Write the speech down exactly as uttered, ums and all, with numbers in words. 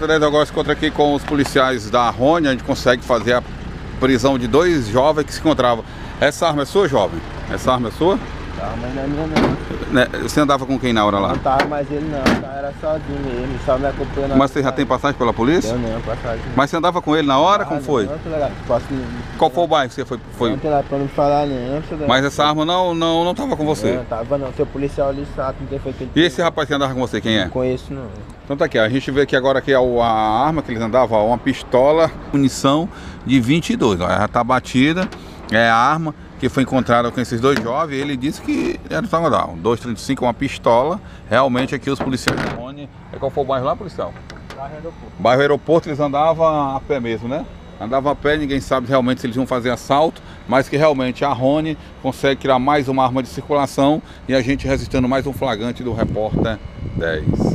Repórter dez agora se encontra aqui com os policiais da Rone. A gente consegue fazer a prisão de dois jovens que se encontravam. Essa arma é sua, jovem? Essa arma é sua? Tá, mas não é minha não. Você andava com quem na hora lá? Não tava, mas ele não, tá, era sozinho mesmo, só me acompanhando. Mas você já tem passagem pela polícia? Eu não, passagem. Mas você andava com ele na hora? Ah, Como não, foi? Não, não, Posso... Qual foi o bairro que você foi? foi... Não tem lá pra não falar não. Mas essa arma não, não, não tava com você? Não, tava não, seu policial ali sabe, não tem feito ele. E esse rapaz que andava com você, quem é? Não conheço não. Então tá aqui, a gente vê aqui agora que a, a arma que eles andavam, ó, uma pistola, munição de vinte e dois, ó, já tá batida, é a arma que foi encontrada com esses dois jovens. Ele disse que era só andar, um dois trinta e cinco, uma pistola. Realmente aqui os policiais da Rone, é qual foi o bairro lá, policial? Bairro Aeroporto. Bairro Aeroporto, eles andavam a pé mesmo, né? Andavam a pé, ninguém sabe realmente se eles iam fazer assalto, mas que realmente a Rone consegue tirar mais uma arma de circulação e a gente registrando mais um flagrante do Repórter dez.